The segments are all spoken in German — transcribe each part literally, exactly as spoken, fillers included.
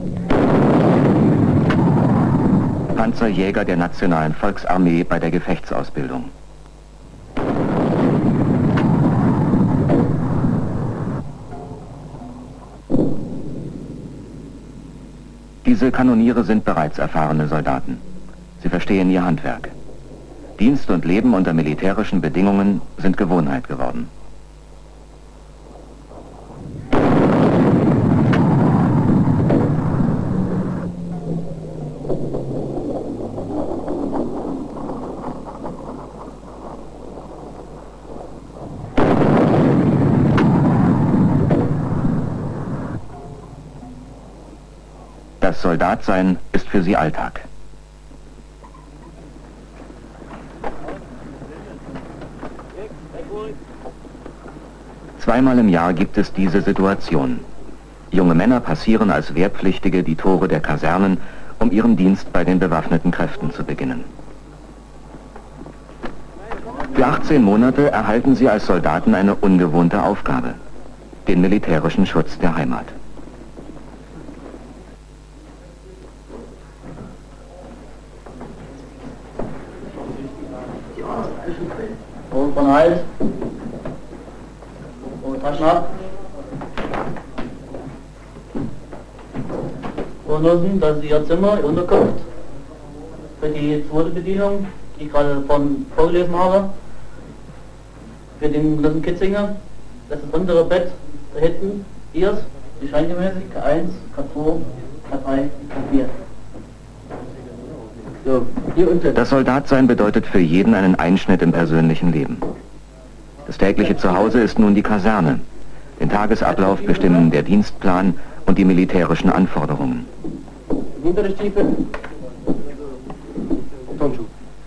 Panzerjäger der Nationalen Volksarmee bei der Gefechtsausbildung. Diese Kanoniere sind bereits erfahrene Soldaten. Sie verstehen ihr Handwerk. Dienst und Leben unter militärischen Bedingungen sind Gewohnheit geworden. Das Soldatsein ist für sie Alltag. Zweimal im Jahr gibt es diese Situation. Junge Männer passieren als Wehrpflichtige die Tore der Kasernen, um ihren Dienst bei den bewaffneten Kräften zu beginnen. Für achtzehn Monate erhalten sie als Soldaten eine ungewohnte Aufgabe: den militärischen Schutz der Heimat. Und von Hals. Und Taschen ab. Und unten, das ist ihr Zimmer, ihr Unterkunft. Für die zweite Bedienung, die ich gerade von vorgelesen habe. Für den Genossen Kitzinger. Das ist das untere Bett da hinten. Hier ist die scheingemäßig K eins, K zwei, K drei, K vier. So, hier unten. Das Soldatsein bedeutet für jeden einen Einschnitt im persönlichen Leben. Das tägliche Zuhause ist nun die Kaserne. Den Tagesablauf bestimmen der Dienstplan und die militärischen Anforderungen. Hintere Stiefel. Turnschuh.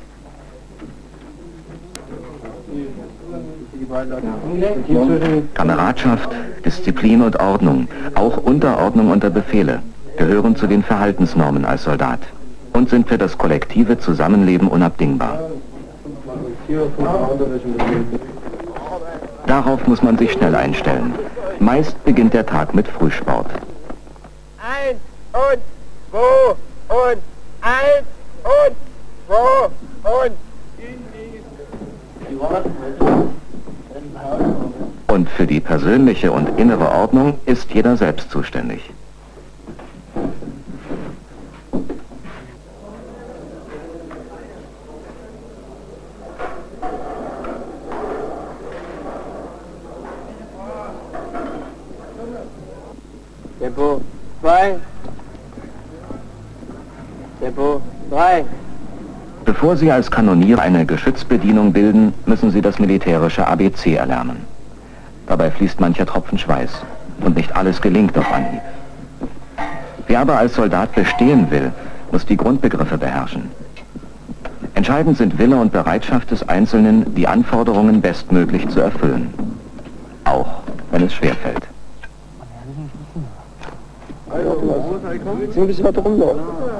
Kameradschaft, Disziplin und Ordnung, auch Unterordnung unter Befehle, gehören zu den Verhaltensnormen als Soldat und sind für das kollektive Zusammenleben unabdingbar. Darauf muss man sich schnell einstellen. Meist beginnt der Tag mit Frühsport. Eins und zwei und eins und zwei und Und für die persönliche und innere Ordnung ist jeder selbst zuständig. Tempo zwei, Tempo drei. Bevor Sie als Kanonier eine Geschützbedienung bilden, müssen Sie das militärische A B C erlernen. Dabei fließt mancher Tropfen Schweiß und nicht alles gelingt auf Anhieb. Wer aber als Soldat bestehen will, muss die Grundbegriffe beherrschen. Entscheidend sind Wille und Bereitschaft des Einzelnen, die Anforderungen bestmöglich zu erfüllen. Auch wenn es schwerfällt. Jetzt ein bisschen weiter runter.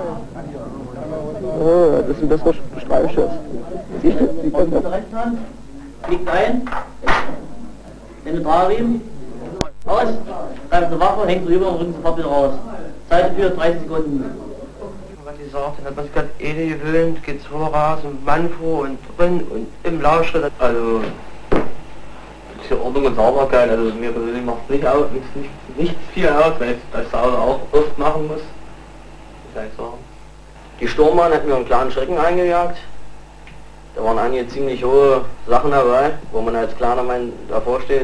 Oh, das ist ein besserer Streifschuss. Siehst du? Auf der rechten Hand fliegt ein, den Trarriemen, aus, greift eine Waffe, hängt rüber und bringt sofort wieder raus. Zeit für dreißig Sekunden. Was ich sagte, hat man sich gerade eh gewöhnt, geht zwei raus und Mann vor und drin und im Laufschritt. Also, diese Ordnung und Sauberkeit, also mir persönlich macht es nicht, aus, nicht, nicht, nicht viel aus, weil ich das sauber auch oft machen muss. Kann ich sagen. Die Sturmbahn hat mir einen klaren Schrecken eingejagt. Da waren einige ziemlich hohe Sachen dabei, wo man als kleiner Mann davor steht.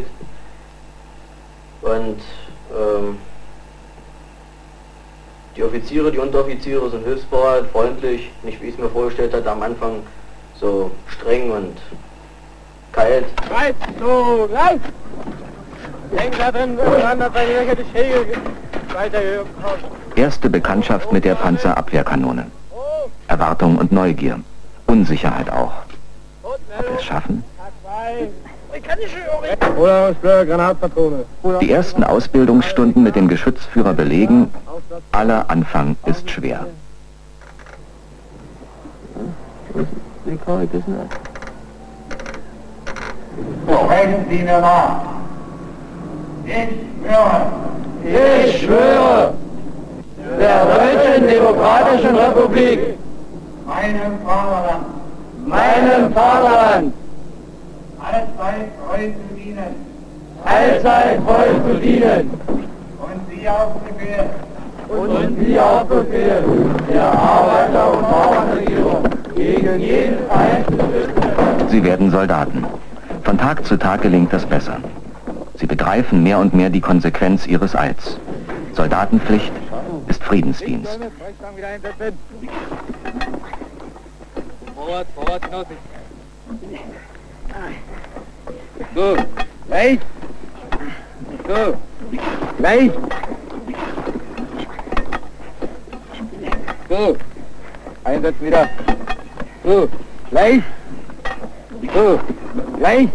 Und ähm, die Offiziere, die Unteroffiziere sind hilfsbereit, freundlich, nicht wie ich es mir vorgestellt hatte am Anfang, so streng und kalt. Weit, so, gleich! Die hängen da drin untereinander bei welcher die Schäge weitergekommen. Erste Bekanntschaft mit der Panzerabwehrkanone. Erwartung und Neugier. Unsicherheit auch. Ob wir es schaffen? Oder Granatpatrone. Die ersten Ausbildungsstunden mit dem Geschützführer belegen, aller Anfang ist schwer. Sprechen Sie mir nach. Ich schwöre. Ich schwöre, der Deutschen Demokratischen Republik, meinem Vaterland, meinem Vaterland, allzeit treu zu dienen allzeit treu zu dienen und Sie auf Befehl und Sie auf Befehl der Arbeiter- und Bauernregierung gegen jeden Feind zu schützen. Sie werden Soldaten. Von Tag zu Tag gelingt das besser. Sie begreifen mehr und mehr die Konsequenz ihres Eids. Soldatenpflicht ist Friedensdienst. Vorwärts, vorwärts, hinaus. So, gleich. So, gleich. So, Einsatz wieder. So, gleich. So, gleich.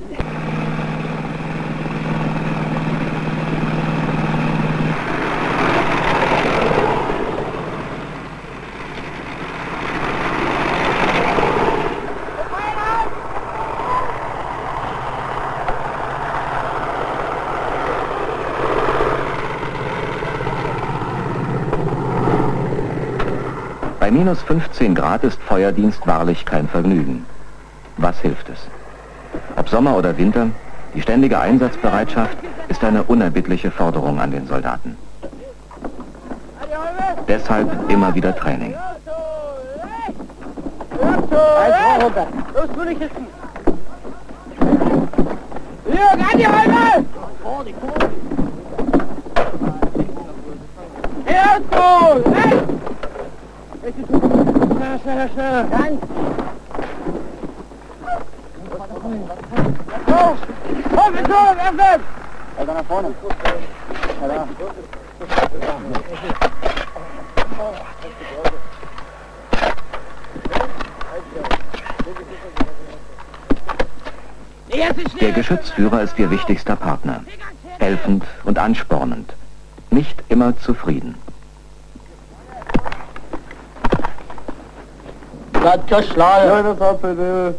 Bei minus fünfzehn Grad ist Feuerdienst wahrlich kein Vergnügen. Was hilft es? Ob Sommer oder Winter, die ständige Einsatzbereitschaft ist eine unerbittliche Forderung an den Soldaten. Deshalb immer wieder Training. Eins runter. Los, tu nicht hinten. Jürgen, an die Räume! Erst so! Rechts! Schneller, schneller, schneller. Ganz. Hoch! Hoch, mit Hoch, öffnen! Also nach vorne. Ja, da. Der Geschützführer ist ihr wichtigster Partner. Helfend und anspornend. Nicht immer zufrieden. Radka Schlage. Kleine Farbe,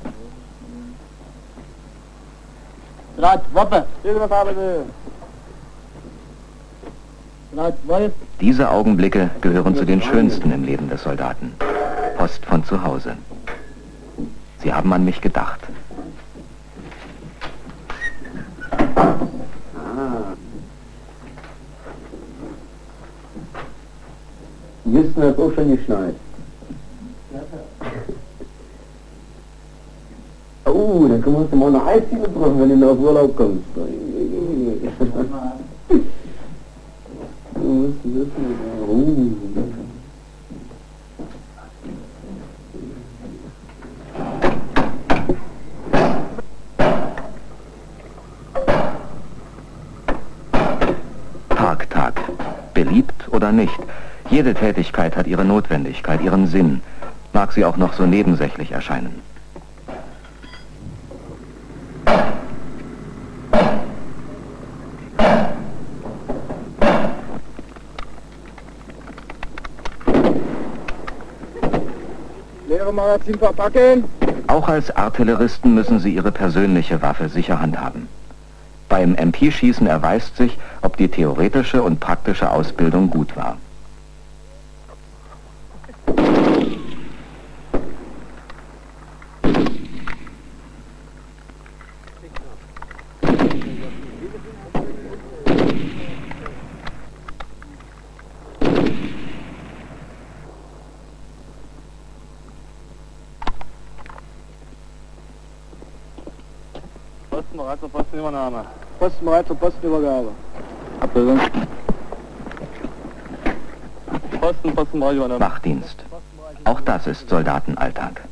Rad Wappe. Silber Farbe. Rad Wolf. Diese Augenblicke gehören zu den schönsten im Leben des Soldaten. Post von zu Hause. Sie haben an mich gedacht. Houston hat auch schon geschneit. Oh, dann können wir uns mal eine Eisdiele treffen, wenn du auf Urlaub kommst. Du musst wissen, oh. Tag, Tag. Beliebt oder nicht? Jede Tätigkeit hat ihre Notwendigkeit, ihren Sinn. Mag sie auch noch so nebensächlich erscheinen. Leere Magazin verpacken. Auch als Artilleristen müssen sie ihre persönliche Waffe sicher handhaben. Beim M P-Schießen erweist sich, ob die theoretische und praktische Ausbildung gut war. Postenbereit zur Postenübernahme. Postenbereit zur Postenübergabe. Abbildung. Posten, Postenbereit übernommen. Wachdienst. Auch das ist Soldatenalltag.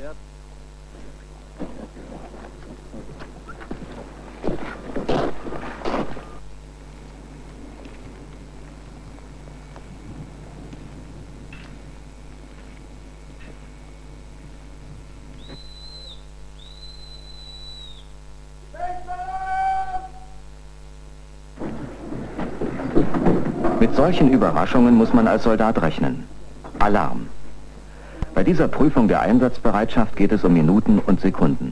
Mit solchen Überraschungen muss man als Soldat rechnen. Alarm. Bei dieser Prüfung der Einsatzbereitschaft geht es um Minuten und Sekunden.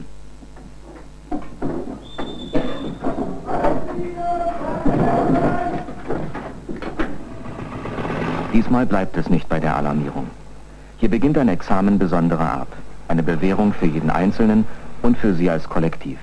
Diesmal bleibt es nicht bei der Alarmierung. Hier beginnt ein Examen besonderer Art. Eine Bewährung für jeden Einzelnen und für Sie als Kollektiv.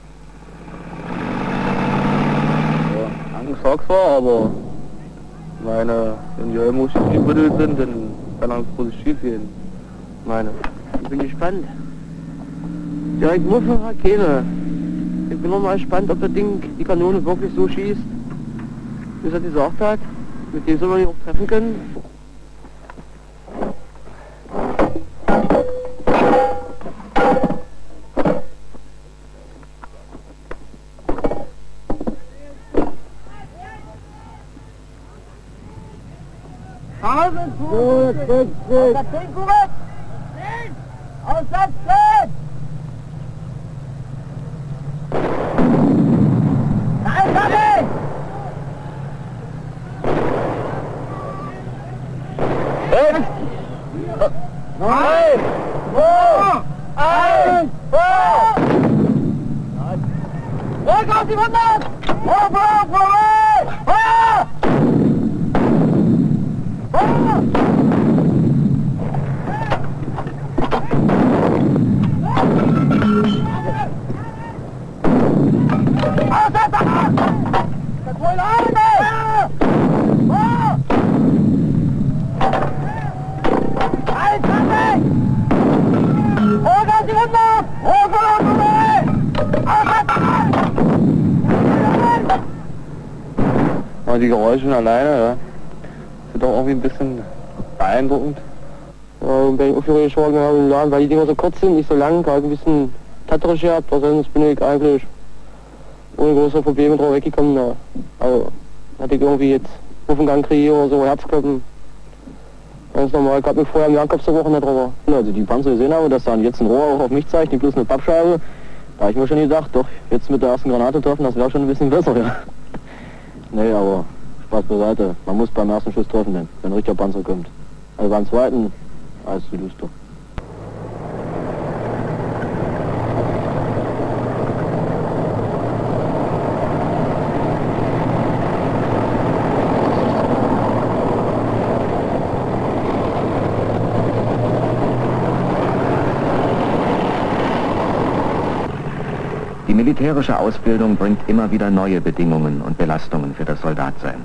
Ja, Angst sag's zwar, aber meine, wenn die Helmhochs gebuddelt sind, dann kann auch großes schief gehen. Meine. Ich bin gespannt. Direkt nur für Rakete. Ich bin noch mal gespannt, ob das Ding, die Kanone wirklich so schießt, wie er gesagt hat. Mit dem soll man ihn auch treffen können. Gut, gut, gut. Aussetzen! Nein, Tommy! Sechs! Neun! Zwei! Eins! Feuer! Rück auf die hundert! Hoch, hoch, hoch! Feuer! Feuer! Aber die Geräusche alleine, ja, sind doch irgendwie ein bisschen beeindruckend. Ja, und wenn ich aufgeregt geworden habe, ja, weil die Dinger so kurz sind, nicht so lang, gerade ein bisschen tatterisch gehabt, aber sonst bin ich eigentlich ohne große Probleme drauf weggekommen. Ja. Also hatte ich irgendwie jetzt Rufengang kriege oder so, Herzklopfen. Ganz normal, ich hab mich vorher im Jakobs Woche nicht drüber. Also die Panzer gesehen habe, dass dann jetzt ein Rohr auch auf mich zeigt, nicht bloß eine Pappscheibe, da habe ich mir schon gedacht, doch, jetzt mit der ersten Granate treffen, das wäre schon ein bisschen besser, ja. Nee, aber Spaß beiseite, man muss beim ersten Schuss treffen, denn, wenn ein richtiger Panzer kommt. Also beim zweiten, alles zu düster. Die militärische Ausbildung bringt immer wieder neue Bedingungen und Belastungen für das Soldatsein.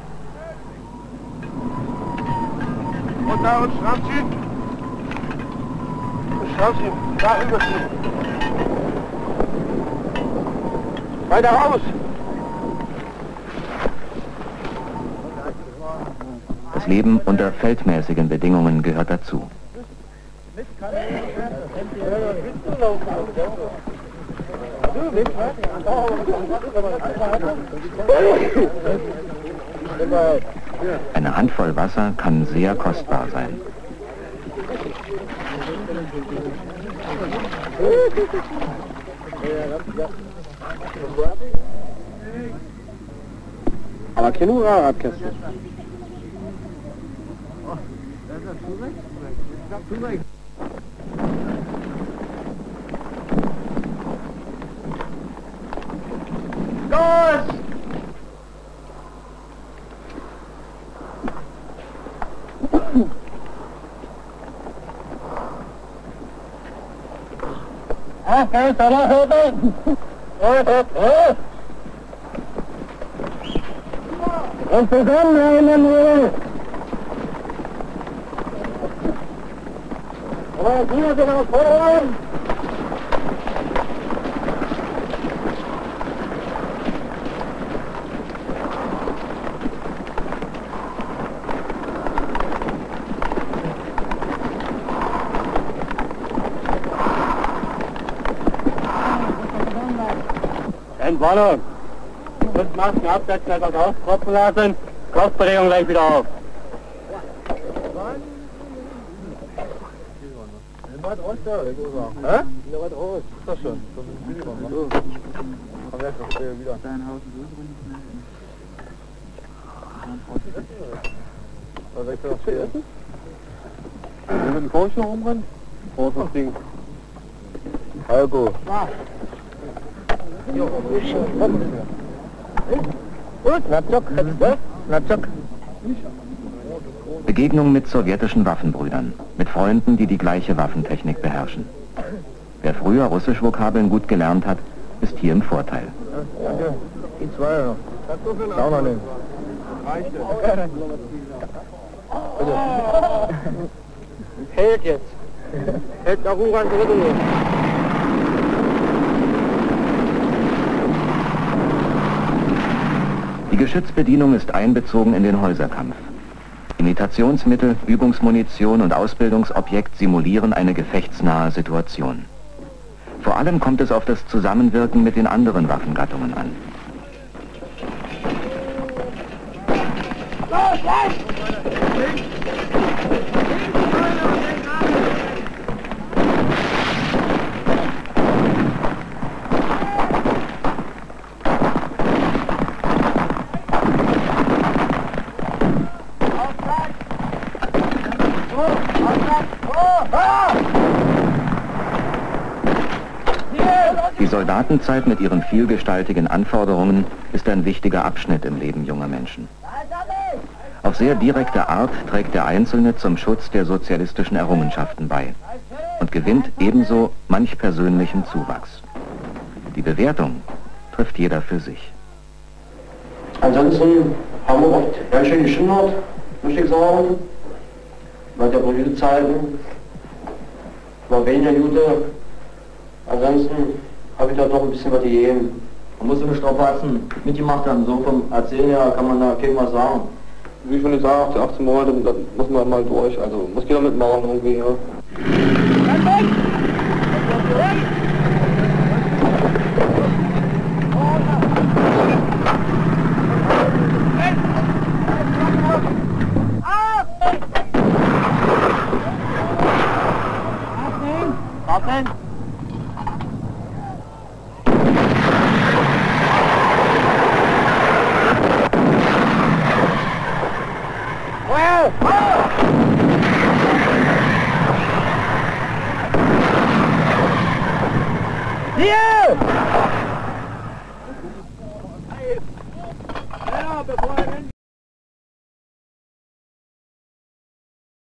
Und da und Schraubschild. Schraubschild, da überschieben. Weiter raus! Das Leben unter feldmäßigen Bedingungen gehört dazu. Eine Handvoll Wasser kann sehr kostbar sein. Aber keine Radkästen. Los! Ah, kann ich da noch hören? Und zusammenhängen will! Aber hier sind wir vorhin! Entwarnung! Und Masken absetzen, etwas auskropfen lassen. Kopfbewegung gleich wieder auf. Weit raus da, der Großer. Hä? Ja, weit raus. Ist das schon? Komm, weg, das ist wieder. Dein Haus ist so drin. Was ist das? Wenn wir mit dem Korchen rumrennen? Wo ist das Ding? Heiko. Gut, na zack, na zack. Begegnung mit sowjetischen Waffenbrüdern, mit Freunden, die die gleiche Waffentechnik beherrschen. Wer früher Russisch-Vokabeln gut gelernt hat, ist hier im Vorteil. Danke. Die zwei noch. Schau mal hin. Hält jetzt. Hält nach Ruhe an zurück. Die Geschützbedienung ist einbezogen in den Häuserkampf. Imitationsmittel, Übungsmunition und Ausbildungsobjekt simulieren eine gefechtsnahe Situation. Vor allem kommt es auf das Zusammenwirken mit den anderen Waffengattungen an. Die Soldatenzeit mit ihren vielgestaltigen Anforderungen ist ein wichtiger Abschnitt im Leben junger Menschen. Auf sehr direkte Art trägt der Einzelne zum Schutz der sozialistischen Errungenschaften bei und gewinnt ebenso manch persönlichen Zuwachs. Die Bewertung trifft jeder für sich. Ansonsten haben wir oft ganz schön geschindert, muss ich sagen. Bei der Blütezeiten war weniger Jute. Ansonsten habe ich da doch ein bisschen was gegeben. Man muss so eine Strapazen mitgemacht haben, so vom Erzählen her kann man da kein was sagen. Wie schon gesagt, achtzehn Monate, das muss man mal durch, also muss jeder mitmachen irgendwie, ja. Hier!